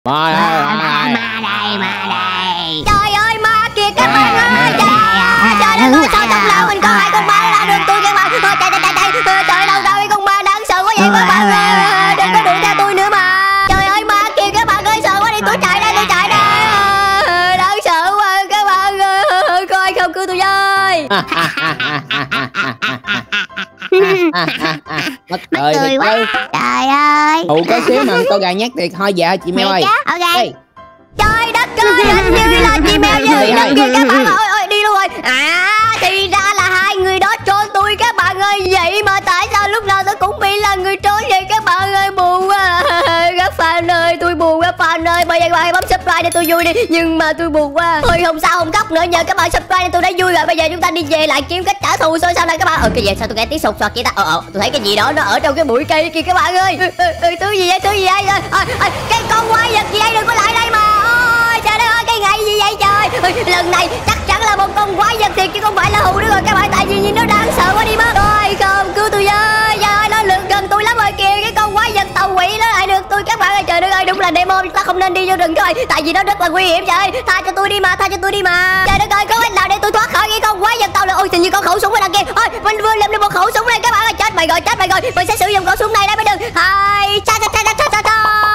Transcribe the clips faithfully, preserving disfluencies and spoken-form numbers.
Ma đây, ma đây, ma đây. Trời ơi, ma kìa các bạn ơi. Trời đất ơi, sao trong lòng mình có hai con ma la đường tôi các bạn. Trời trời trời trời, trời đâu đâu con ma đáng sợ quá vậy các bạn ơi. Đừng có đuổi theo tôi nữa mà. Trời ơi, ma kìa các bạn ơi, sợ quá đi, tôi chạy đây, tôi chạy đây. Đáng sợ quá các bạn ơi. Coi không cứu tôi với. Mất cười thiệt chứ. Trời ơi. Hù có xíu mà to gà nhát thiệt. Thôi dạ chị Mèo ơi. Ok. Ê. Trời đất ơi, hình như là chị Mèo với thằng kia các bạn ơi. Ôi đi luôn rồi. À thì ra là hai người đó trốn tôi các bạn ơi. Vậy mà tại sao lúc nào tôi cũng bị là người trốn vậy các bạn ơi, buồn quá. Các fan ơi, tôi buồn quá fan ơi. Bây giờ các bạn hãy bấm subscribe để tôi vui đi. Nhưng mà tôi buồn quá. Thôi không sao, không khóc nữa, nhờ các bạn subscribe nên tôi đã vui rồi. Bây giờ chúng ta đi về lại kiếm cách trả thù thôi sao đây các bạn. Ờ cái gì sao tôi nghe tiếng sột soạt vậy ta. Ờ ờ tôi thấy cái gì đó nó ở trong cái bụi cây kia các bạn ơi. Thứ gì vậy, thứ gì vậy. Cái con quái vật gì đây, đừng có lại đây mà. Ôi trời đất ơi, cái ngày gì vậy trời. Lần này chắc chắn là một con quái vật thiệt chứ không phải là hù nữa rồi các bạn. Tại vì nhìn nó đáng sợ quá đi mất. Rồi không, cứu tôi với. Trời, nó lượn gần tôi lắm rồi kìa. Cái con quái vật tàu quỷ nó lại được tôi các bạn ơi. Trời đất ơi, đúng là demo ta không nên đi vô rừng thôi. Tại vì nó rất là nguy hiểm trời. Tha cho tôi đi mà, tha cho tôi đi mà. Trời đất ơi, có cách nào để tôi thoát khỏi cái con quái vật tàu được. Ôi hình như con khẩu súng ở đằng kia. Ôi mình vừa làm được một khẩu súng này các bạn ơi. Chết mày rồi, chết mày rồi. Mình sẽ sử dụng khẩu súng này đây mới được. Hai cha cha cha cha cha cha.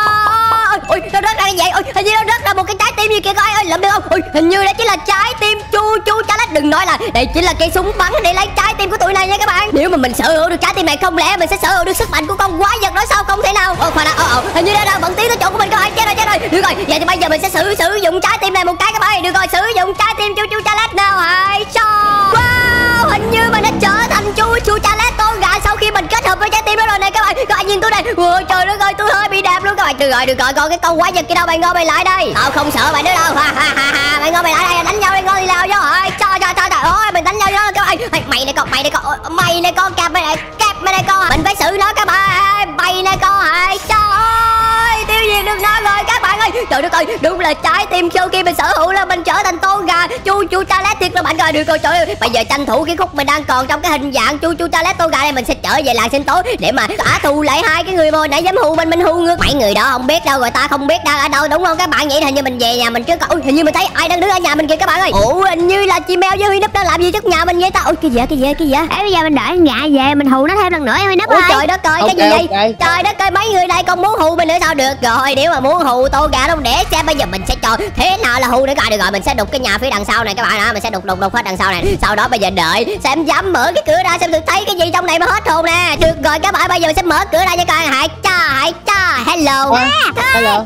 Ôi nó rớt ra như vậy. Ôi hình như nó rớt ra một cái trái tim như kia coi ơi, làm được không. Ôi hình như đó chính là trái tim chu chu cha lách. Đừng nói là đây chính là cây súng bắn để lấy trái tim của tụi này nha các bạn. Nếu mà mình sở hữu được trái tim này, không lẽ mình sẽ sở hữu được sức mạnh của con quái vật đó sao? Không thể nào. Ồ khoan đã. Ồ hình như nó đang vẫn tiến tới chỗ của mình các bạn. Chết rồi, chết rồi. Được rồi, vậy thì bây giờ mình sẽ sử sử dụng trái tim này một cái các bạn ơi. Được rồi, sử dụng trái tim chu chu cha lách nào. Hãy cho. Wow, hình như mình đã trở thành chu chu cha lách con gà sau khi mình kết hợp với trái tim đó rồi này các bạn. Các bạn nhìn tôi này. Ôi trời đất ơi, tôi hơi bị đẹp luôn các bạn. Được rồi, được rồi, còn cái con quái vật kia đâu, mày ngon mày lại đây. Tao không sợ mày nữa đâu. Ha ha ha ha, mày ngon mày lại đây, đánh nhau đi, ngon đi lao vô. Ơi cho cho cho trời ơi, mình đánh nhau vô các bạn. Mày này con, mày này con, mày này con, kẹp mày này, kẹp mày này con. Mình phải xử nó các bạn. Mày này con hãy cho. Ơi tiêu diệt được nó rồi các bạn ơi. Trời đất ơi, đúng là trái tim sau khi mình sở hữu là mình trở thành con gà chu chu cha lét thiệt là bạn ơi. Được rồi, trời ơi, bây giờ tranh thủ cái khúc mình đang còn trong cái hình dạng chu chu cha lét con gà này, mình sẽ trở về làng sinh tố để mà trả thù lại hai cái người mà hồi nãy dám hù mình mình hù ngược. Mấy người đó không biết đâu rồi, ta không biết đang ở đâu đúng không các bạn. Vậy hình như mình về nhà mình trước. Ôi hình như mình thấy ai đang đứng ở nhà mình kìa các bạn ơi. Ủa hình như là chị Mèo với Huy Núp đang làm gì trước nhà mình vậy ta. Ôi cái gì cái gì cái gì vậy. Ê, bây giờ mình đợi gạ về mình hù nó thêm lần nữa em Huy Núp ơi. Trời đất ơi, cái gì vậy. Trời đất ơi, mấy người đây còn muốn hù mình nữa sao được. Rồi nếu mà muốn hù tô gà đâu để xem bây giờ mình sẽ cho thế nào là hù nữa coi. Được rồi, mình sẽ đục cái nhà phía đằng sau này các bạn ạ. Mình sẽ đục đục đục hết đằng sau này. Sau đó bây giờ đợi xem dám mở cái cửa ra xem thử thấy cái gì trong này mà hết hồn nè. Được rồi các bạn, bây giờ mình sẽ mở cửa ra cho coi. Hãy cha hãy cha hello. À, hello.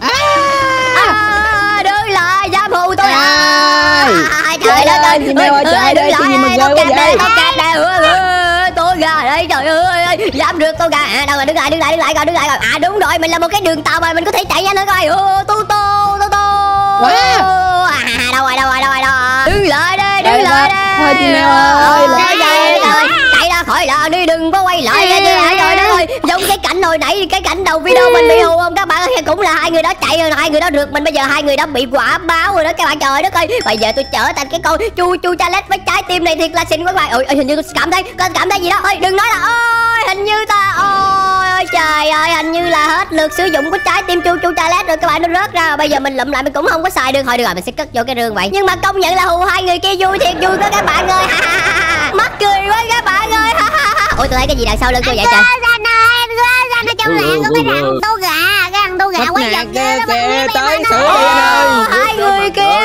À, đứng lại dám hù tôi à. Trời đất ơi, chị Mèo ơi, trời ơi, cái gì mà ghê quá vậy. Nó kẹp nè, tôi gà đây trời ơi, dám được tôi gà. À đâu rồi, đứng lại đứng lại đứng lại coi, đứng lại coi. À đúng rồi, mình là một cái đường tàu mà mình có thể chạy nhanh nữa coi. Ô tô tô tô tô. À đâu rồi đâu rồi đâu rồi đâu. Đứng lại đây, đứng lại đây. Thôi chị Mèo ơi, chạy ra khỏi làng đi, đừng có quay lại nha. Trời đất ơi, giống cái cảnh hồi nãy, cái cảnh đầu video mình bị hù không các bạn ơi. Cũng là hai người đó chạy rồi, hai người đó rượt mình, bây giờ hai người đó bị quả báo rồi đó các bạn. Trời đất ơi, bây giờ tôi trở thành cái con chu chu cha lét với trái tim này thiệt là xinh quá các bạn. Ôi hình như tôi cảm thấy có cảm thấy gì đó. Ôi đừng nói là ôi hình như ta ôi trời ơi, hình như là hết lượt sử dụng của trái tim chu chu cha lét rồi các bạn. Nó rớt ra, bây giờ mình lụm lại mình cũng không có xài được. Thôi được rồi, mình sẽ cất vô cái rương vậy. Nhưng mà công nhận là hù hai người kia vui thiệt, vui quá các bạn ơi. Mắc cười quá các bạn ơi. Ôi tôi thấy cái gì đằng sau lưng tôi vậy trời. Anh ơi, em ra ra trong làng có cái thằng tô gà, cái thằng tô gà quay giật ghê lắm. Tới xử đi ơi. Hai người kia.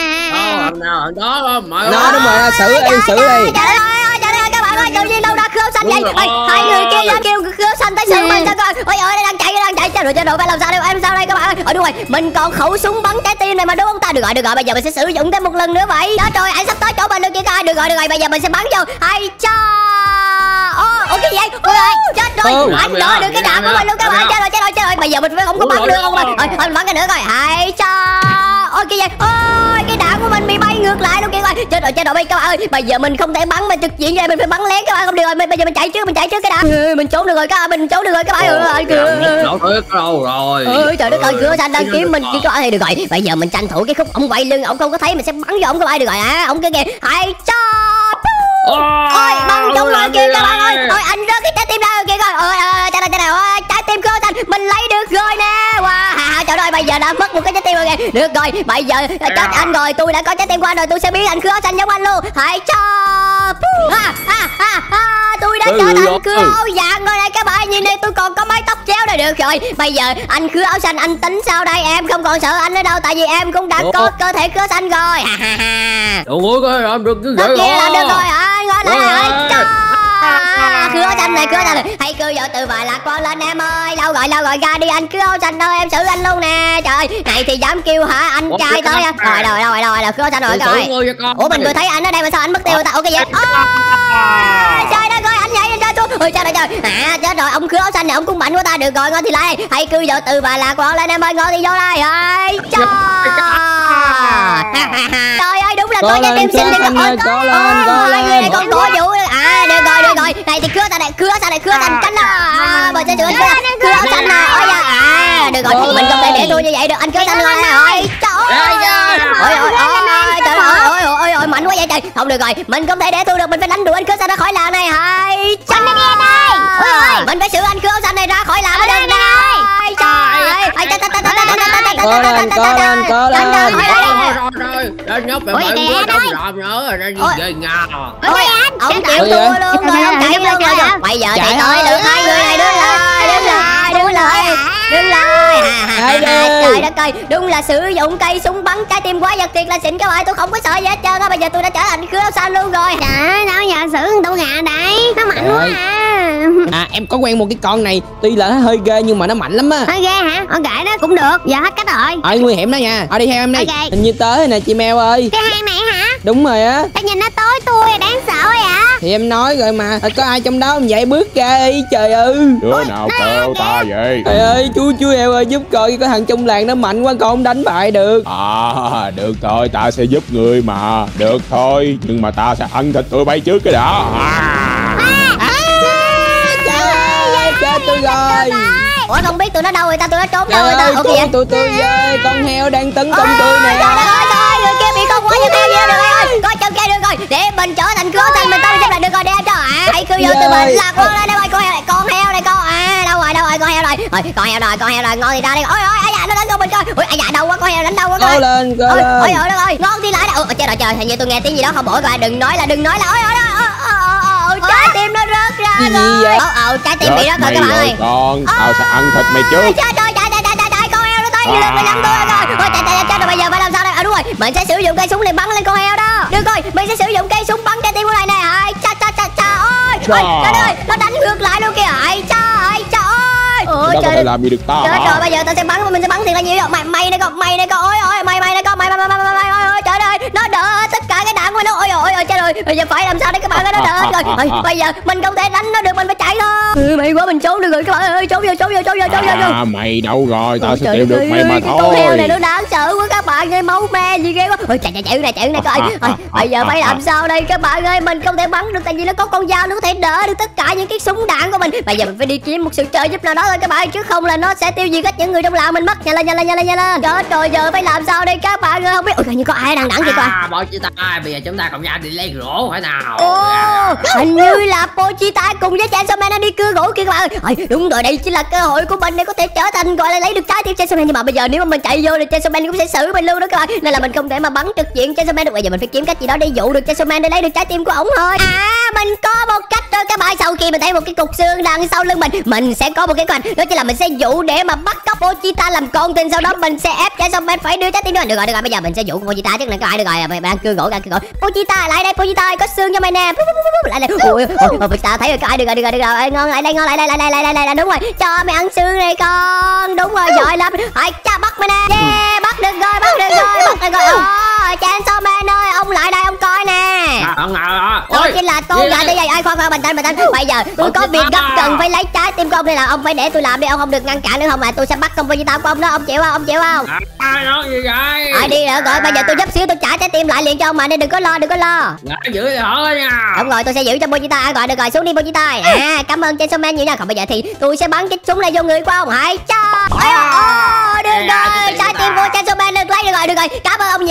Nào đó mà. Nó đúng rồi, xử đi, xử đi. Trời ơi, trời ơi các bạn ơi, tự nhiên đâu ra khớp xanh vậy. Hai người kia ra kêu khớp xanh tới xử mình sao coi. Ôi ơi, đang chạy đang chạy. Chết rồi chết rồi, phải làm sao đây, em sao đây các bạn ơi. Ôi đúng rồi, mình còn khẩu súng bắn trái tim này mà đúng không ta. Được rồi được rồi, bây giờ mình sẽ sử dụng thêm một lần nữa vậy. Đó rồi, anh sắp tới chỗ mình được kia coi. Được rồi được rồi, bây giờ mình sẽ bắn vô. Hay cha. Ô, ôi cái gì vậy? Ôi ơi, chết rồi. Anh đỡ được cái đạn của mình luôn các bạn. Chết rồi chết rồi chết rồi. Bây giờ mình phải không có bắn được không ơi. Ôi, mình bắn cái nữa coi. Hay cha. Ôi cái gì? Ôi cái đạn của mình bị bay ngược lại luôn kìa coi. Chết rồi chết rồi các bạn ơi. Bây giờ mình không thể bắn mà trực diện vậy, mình phải bắn lén các bạn. Không được rồi, bây giờ mình chạy trước, mình chạy trước cái đạn. Mình trốn được rồi các bạn, mình trốn được rồi các bạn ơi. Nổ tuyết đâu rồi. Ôi trời đất ơi, cửa xanh đang kiếm mình kia các bạn. Được rồi, bây giờ mình tranh thủ cái khúc ổng quay lưng, ổng không có thấy mình sẽ bắn vô ổng các bạn. Được rồi á, ổng kia kìa. Hay cho. Ôi bắn trúng rồi kìa các bạn ơi. Ôi anh rớt cái trái tim ra rồi kìa coi. Ôi trời ơi, trời ơi, trái tim cửa xanh mình lấy được rồi nè. Wow, trời ơi, bây giờ đã mất một cái trái tim rồi kìa. Được rồi, bây giờ chết anh rồi, tôi đã có trái tim qua rồi, tôi sẽ biến anh khứa áo xanh giống anh luôn. Hãy cho à, à, à, à, tôi đã trở thành khứa áo vàng rồi đây các bạn, nhìn đây tôi còn có mái tóc chéo đây. Được rồi, bây giờ anh khứa áo xanh anh tính sao đây? Em không còn sợ anh nữa đâu, tại vì em cũng đã Ủa? có cơ thể khứa xanh rồi. Ôi coi làm được cái gì kia làm được rồi hả? Ngon lại cho khứa áo xanh này, khứa áo xanh này. Hãy cưa vợ từ vài lạc quan lên em ơi. Lâu rồi lâu rồi, ra đi anh khứa áo xanh ơi, em xử anh luôn nè. Trời này thì dám kêu hả anh trai tới á. Rồi rồi rồi rồi là khứa áo xanh rồi rồi. Ủa mình vừa thấy anh ở đây mà sao anh mất tiêu ta? Ok vậy. Trời đất ơi, anh nhảy lên ra xuống. Ôi trời ơi trời. À chết rồi, ông khứa áo xanh này ông cũng mạnh quá ta. Được rồi, ngon thì lại. Hãy cưa vợ từ vài lạc quan lên em ơi, ngon thì vô đây. Ơi trời. Trời ơi, đúng là có trái tim xinh thì có có lên có lên người này còn cổ vũ. À được rồi được rồi, này thì cưa ta này, cưa ta này, cưa thành cánh đó. À mình sẽ sửa cưa cưa áo xanh nè. Ôi da. À được rồi, thì mình không thể để tôi như vậy được, anh cưa xanh luôn nè. Ôi trời ơi. Ôi ôi ôi trời ơi, ôi ôi ôi mạnh quá vậy trời. Không được rồi, mình không thể để tôi được, mình phải đánh đuổi anh cưa xanh ra khỏi làng này. Hay trời ơi, ôi mình phải sửa anh cưa áo xanh này ra khỏi làng mới được nè. Trời ơi, ai ta ta ta ta ta ta ta ta có lên có lên có lên. Rồi rồi, nhóc mày mới mới đóng rộm nữa rồi, đi về nhà. Ôi anh, ông chịu thua luôn rồi, ông chạy luôn rồi. Bây giờ thì tới lượt hai người này, đứng lại, đứng lại, đứng lại, đứng lại. Trời đất ơi, đúng là sử dụng cây súng bắn trái tim quá vật thiệt là xịn các bạn, tôi không có sợ gì hết trơn á. Bây giờ tôi đã trở thành khứa áo xanh luôn rồi. Trời ơi, đâu giờ sử tụ gà đây, nó mạnh quá à. À em có quen một cái con này, tuy là nó hơi ghê nhưng mà nó mạnh lắm á. Hơi ghê hả? Ở kệ đó cũng được, giờ hết cách rồi. Ờ nguy hiểm đó nha, ở đi theo em đi. Okay. Hình như tới nè chị Mèo ơi. Cái hang này hả? Đúng rồi á. Tao nhìn nó tối tui đáng sợ vậy ạ. Thì em nói rồi mà, có ai trong đó không vậy, bước ra đi trời ơi. Đứa nào kêu ta vậy? Trời ơi chú chú Heo ơi, giúp coi có thằng trong làng nó mạnh quá con không đánh bại được. À được thôi, ta sẽ giúp người mà. Được thôi, nhưng mà ta sẽ ăn thịt tụi bay trước cái đã. À. Trời ơi, chết tôi rồi. Ủa không biết tụi nó đâu rồi ta, tụi nó trốn đâu Trời rồi ta? ơi, Ok cứu vậy. tụi tôi với, con heo đang tấn công tôi nè. Trời ơi trời, người kia bị con quá như heo vậy. Được rồi, coi chân kia được rồi, để mình trở thành khứa xanh, mình tới giúp lại được rồi, để cho à hãy cứ vô từ mình là con lên đây rồi, con heo này, con heo này con. À đâu rồi đâu rồi, con heo rồi. Rồi con heo rồi, con heo rồi, ngon thì ra đi. Ôi ôi ai dạ nó đánh con mình coi. Ui ai dạ đâu quá, con heo đánh đâu quá coi. Cố lên, cố lên. Ôi ôi ôi, ngon thì lại. Ôi trời ơi trời, hình như tôi nghe tiếng gì đó không ổn rồi, đừng nói là đừng nói là ôi ôi ôi trái tim nó rớt ra rồi. Ờ ờ trái tim bị rớt rồi các bạn ơi. Con, tao sẽ ăn thịt mày trước. Trời trời trời trời trời trời, con heo nó tới lên mười lăm tôi rồi. Ôi trời trời trời, rồi bây giờ phải làm sao đây? À đúng rồi, mình sẽ sử dụng cây súng để bắn lên con heo đó. Được rồi, mình sẽ sử dụng cây súng bắn trái tim của này nè. Ai cha cha cha cha ôi. Ôi trời ơi, nó đánh ngược lại luôn kìa. Ai cha ai cha ơi. Ôi trời ơi, làm gì được ta? Chết rồi, bây giờ tao sẽ bắn, mình sẽ bắn thiệt là nhiều rồi. Mày mày này con, mày này con. Ôi ôi mày mày này con, mày mày mày mày mày ôi trời ơi, nó đỡ tất cả cái đạn của nó. Ôi ôi ôi trời ơi, bây giờ phải làm sao để các bạn ơi, nó đỡ hết rồi. Ôi, bây giờ mình không thể đánh nó được, mình phải chạy thôi. Ừ, mày quá mình trốn được rồi các bạn ơi, trốn vô trốn vô trốn vô trốn vô. À mày đâu rồi, tao Ôi, sẽ tìm được mày mà thôi. Con heo này nó đáng sợ quá các bạn ơi, máu me gì ghê quá. Ôi chạy chạy chạy này chạy này coi. Ôi, bây giờ phải làm sao đây các bạn ơi, mình không thể bắn được tại vì nó có con dao, nó có thể đỡ được tất cả những cái súng đạn của mình. Bây giờ mình phải đi kiếm một sự trợ giúp nào đó thôi các bạn, chứ không là nó sẽ tiêu diệt hết những người trong làng mình mất. Nhanh lên nhanh lên nhanh lên nhanh lên. Chết rồi, giờ phải làm sao đây các bạn ơi, không biết. Ôi hình như có ai đang đẳng kìa coi. À Pochita, bây giờ chúng ta cùng nhau đi lấy gỗ phải nào? Ồ, hình như là Pochita cùng với Chainsaw Man nó đi cưa gỗ kia các bạn ơi. Ôi, đúng rồi, đây chính là cơ hội của mình để có thể trở thành gọi là lấy được trái tim Chainsaw Man. Nhưng mà bây giờ nếu mà mình chạy vô thì Chainsaw Man cũng sẽ xử mình luôn đó các bạn, nên là mình không thể mà bắn trực diện Chainsaw Man được. Bây giờ mình phải kiếm cách gì đó để dụ được Chainsaw Man để lấy được trái tim của ổng thôi. À mình có một cách rồi các bạn, sau khi mình thấy một cái cục xương đằng sau lưng mình, mình sẽ có một cái kế đó chính là mình sẽ dụ để mà bắt cóc Pochita làm con tin, sau đó mình sẽ ép Chainsaw Man phải đưa trái tim đó. Được rồi được rồi, bây giờ mình sẽ dụ Pochita trước này các bạn. Được rồi, mình đang cưa gỗ đang cưa gỗ. Pochita lại đây, Pochita ơi, có xương cho mày nè. Lại đây. Ôi ôi, Pochita thấy rồi các bạn. Được rồi được rồi được rồi, ngon lại đây, ngon lại đây lại đây lại đây lại đúng rồi, cho mày ăn xương này con. Đúng rồi, giỏi lắm. Hãy cha bắt mày nè. Yeah, bắt được rồi, bắt được rồi, bắt được rồi. Ôi Chainsaw Man ơi, ông lại đây ông coi nè. Ông nào đó. Tôi chỉ là con gà tới vậy. Ai khoan khoan, bình tĩnh bình tĩnh. Bây giờ tôi có việc gấp cần phải lấy trái tim của ông, nên là ông phải để tôi làm đi, ông không được ngăn cản nữa, không là tôi sẽ bắt con Pochita của ông đó. Ông chịu không? Ông chịu không? Ai nói gì vậy? Ai đi được rồi, bây giờ tôi giúp xíu tôi trả trái tim lại liền cho ông mà, nên đừng có lo đừng có lo. Ngã giữ hở nha. Đúng rồi, tôi sẽ giữ cho Pochita an toàn. Được rồi, xuống đi Pochita. À cảm ơn Chainsaw Man nhiều nha. Còn bây giờ thì tôi sẽ bắn cái súng này vô người của ông. Hãy cho. Ôi ôi, được rồi, trái tim của Chainsaw Man được lấy. Được rồi được rồi, cảm ơn ông nhiều.